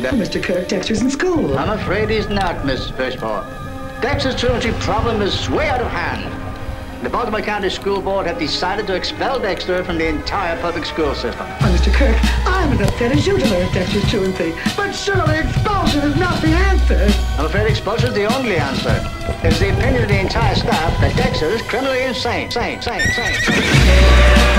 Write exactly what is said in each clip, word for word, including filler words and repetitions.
Dexter. Mister Kirk, Dexter's in school. I'm afraid he's not, Missus Fishpaw. Dexter's truancy problem is way out of hand. The Baltimore County School Board have decided to expel Dexter from the entire public school system. Well, Mister Kirk, I'm as upset as you to learn Dexter's truancy, but surely expulsion is not the answer. I'm afraid expulsion is the only answer. It's the opinion of the entire staff that Dexter is criminally insane. Insane, insane, insane, insane.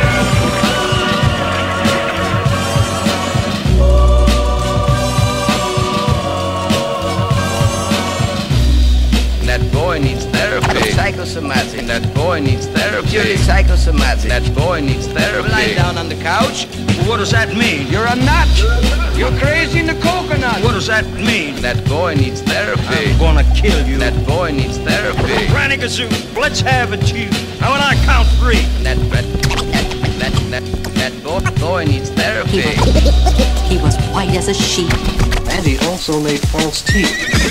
That boy needs therapy. Psychosomatic. That boy needs therapy. Purely psychosomatic. That boy needs therapy. Lie down on the couch. What does that mean? You're a nut. You're crazy in the coconut. What does that mean? That boy needs therapy. I'm gonna kill you. That boy needs therapy. Granny Gazoo, let's have it, Chief. Now when I count three. That that that that that, that boy, boy needs therapy. He was, he was white as a sheet. And he also made false teeth.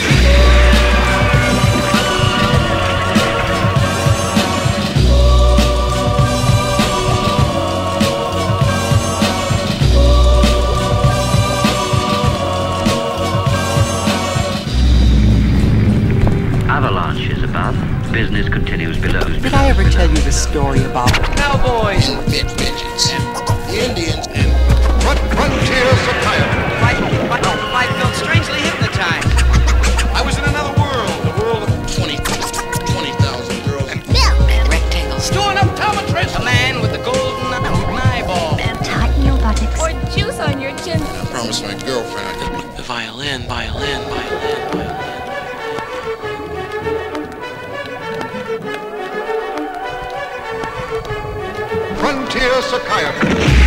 Avalanche is above. Business continues below. Did I ever tell you the story about Cowboys and bitch bitches and the Indians and frontier society? Mike, Mike, Mike felt strangely hypnotized. I was in another world, the world of twenty, twenty thousand girls and rectangles? Doing up optometrist. A man with the golden eyeball. Tighten your buttocks. Or juice on your chin. I promised my girlfriend I did. The violin, violin, violin, violin. Frontier psychiatry.